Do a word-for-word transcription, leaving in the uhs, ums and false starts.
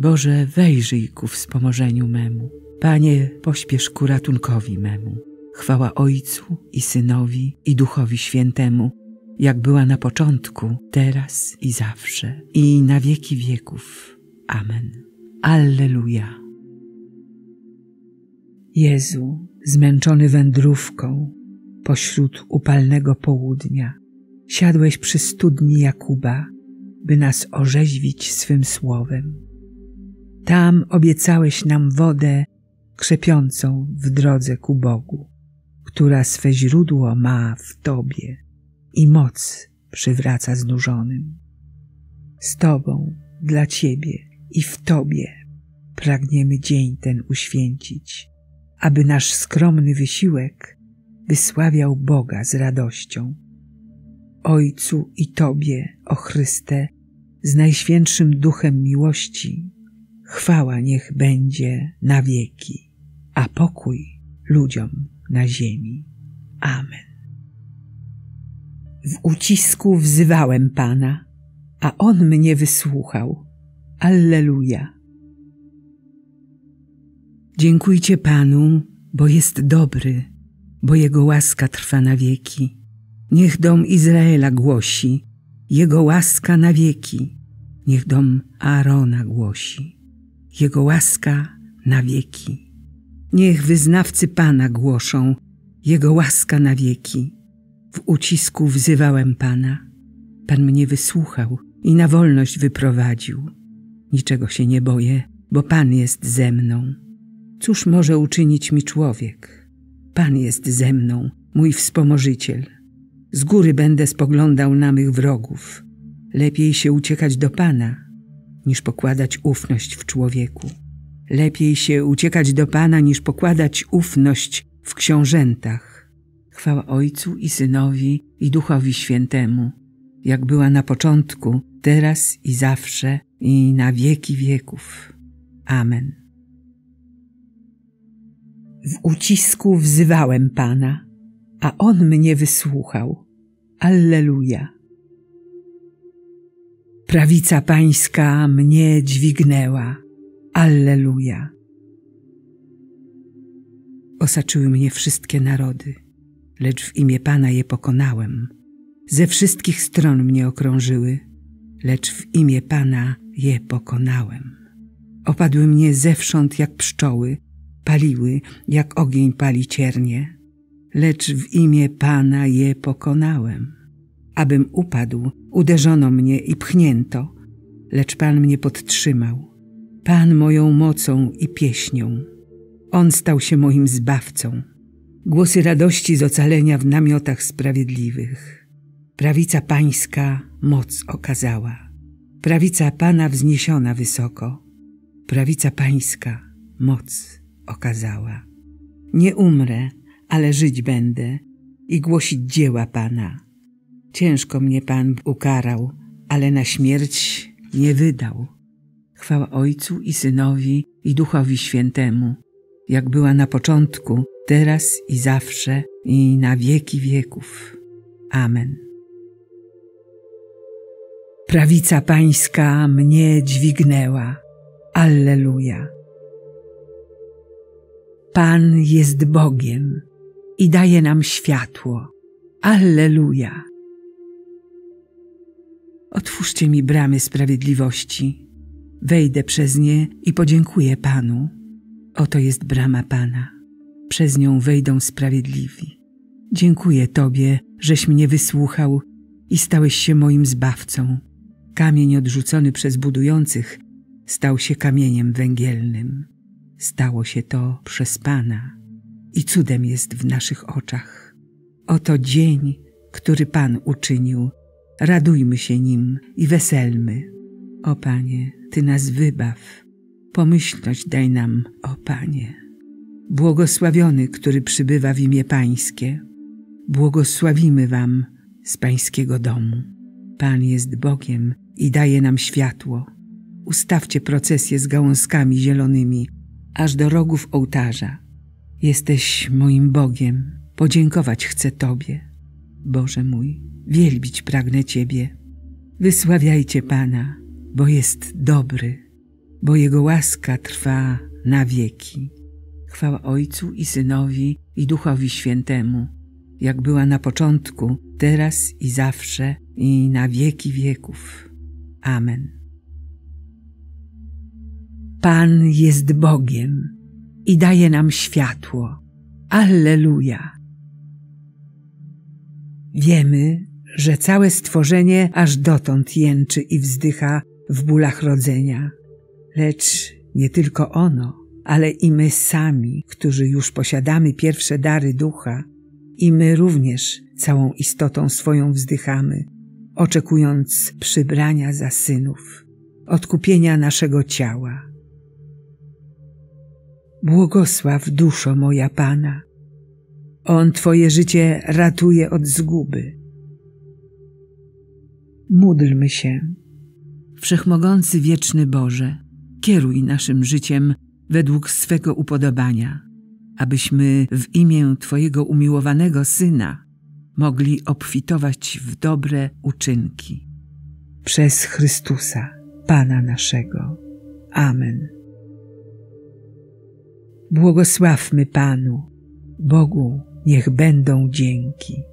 Boże, wejrzyj ku wspomożeniu memu. Panie, pośpiesz ku ratunkowi memu. Chwała Ojcu i Synowi i Duchowi Świętemu, jak była na początku, teraz i zawsze, i na wieki wieków. Amen. Alleluja. Jezu, zmęczony wędrówką, pośród upalnego południa, siadłeś przy studni Jakuba, by nas orzeźwić swym słowem. Tam obiecałeś nam wodę krzepiącą w drodze ku Bogu, która swe źródło ma w Tobie i moc przywraca znużonym. Z Tobą, dla Ciebie i w Tobie pragniemy dzień ten uświęcić, aby nasz skromny wysiłek wysławiał Boga z radością. Ojcu i Tobie, o Chryste, z Najświętszym Duchem miłości, chwała niech będzie na wieki, a pokój ludziom na ziemi. Amen. W ucisku wzywałem Pana, a On mnie wysłuchał. Alleluja. Dziękujcie Panu, bo jest dobry, bo Jego łaska trwa na wieki. Niech dom Izraela głosi, Jego łaska na wieki. Niech dom Aarona głosi, Jego łaska na wieki. Niech wyznawcy Pana głoszą, Jego łaska na wieki. W ucisku wzywałem Pana. Pan mnie wysłuchał i na wolność wyprowadził. Niczego się nie boję, bo Pan jest ze mną. Cóż może uczynić mi człowiek? Pan jest ze mną, mój wspomożyciel. Z góry będę spoglądał na mych wrogów. Lepiej się uciekać do Pana, niż pokładać ufność w człowieku. Lepiej się uciekać do Pana, niż pokładać ufność w książętach. Chwała Ojcu i Synowi i Duchowi Świętemu, jak była na początku, teraz i zawsze, i na wieki wieków. Amen. W ucisku wzywałem Pana, a On mnie wysłuchał. Alleluja. Prawica Pańska mnie dźwignęła. Alleluja. Osaczyły mnie wszystkie narody, lecz w imię Pana je pokonałem. Ze wszystkich stron mnie okrążyły, lecz w imię Pana je pokonałem. Opadły mnie zewsząd jak pszczoły, paliły jak ogień pali ciernie, lecz w imię Pana je pokonałem. Abym upadł, uderzono mnie i pchnięto, lecz Pan mnie podtrzymał. Pan moją mocą i pieśnią. On stał się moim zbawcą. Głosy radości z ocalenia w namiotach sprawiedliwych. Prawica Pańska moc okazała. Prawica Pana wzniesiona wysoko. Prawica Pańska moc okazała. Nie umrę, ale żyć będę i głosić dzieła Pana. Ciężko mnie Pan ukarał, ale na śmierć nie wydał. Chwała Ojcu i Synowi i Duchowi Świętemu, jak była na początku, teraz i zawsze, i na wieki wieków. Amen. Prawica Pańska mnie dźwignęła. Alleluja. Pan jest Bogiem i daje nam światło. Alleluja. Otwórzcie mi bramy sprawiedliwości. Wejdę przez nie i podziękuję Panu. Oto jest brama Pana. Przez nią wejdą sprawiedliwi. Dziękuję Tobie, żeś mnie wysłuchał i stałeś się moim zbawcą. Kamień odrzucony przez budujących stał się kamieniem węgielnym. Stało się to przez Pana i cudem jest w naszych oczach. Oto dzień, który Pan uczynił. Radujmy się nim i weselmy. O Panie, Ty nas wybaw. Pomyślność daj nam, o Panie. Błogosławiony, który przybywa w imię Pańskie. Błogosławimy Wam z Pańskiego domu. Pan jest Bogiem i daje nam światło. Ustawcie procesję z gałązkami zielonymi, aż do rogów ołtarza. Jesteś moim Bogiem, podziękować chcę Tobie. Boże mój, wielbić pragnę Ciebie. Wysławiajcie Pana, bo jest dobry. bo Jego łaska trwa na wieki. Chwała Ojcu i Synowi i Duchowi Świętemu, jak była na początku, teraz i zawsze, i na wieki wieków. Amen. Pan jest Bogiem i daje nam światło. Alleluja! Wiemy, że całe stworzenie aż dotąd jęczy i wzdycha w bólach rodzenia. Lecz nie tylko ono, ale i my sami, którzy już posiadamy pierwsze dary ducha, i my również całą istotą swoją wzdychamy, oczekując przybrania za synów, odkupienia naszego ciała. Błogosław, duszo moja Pana. On Twoje życie ratuje od zguby. Módlmy się. Wszechmogący wieczny Boże, kieruj naszym życiem według swego upodobania, abyśmy w imię Twojego umiłowanego Syna mogli obfitować w dobre uczynki. Przez Chrystusa, Pana naszego. Amen. Błogosławmy Panu, Bogu niech będą dzięki.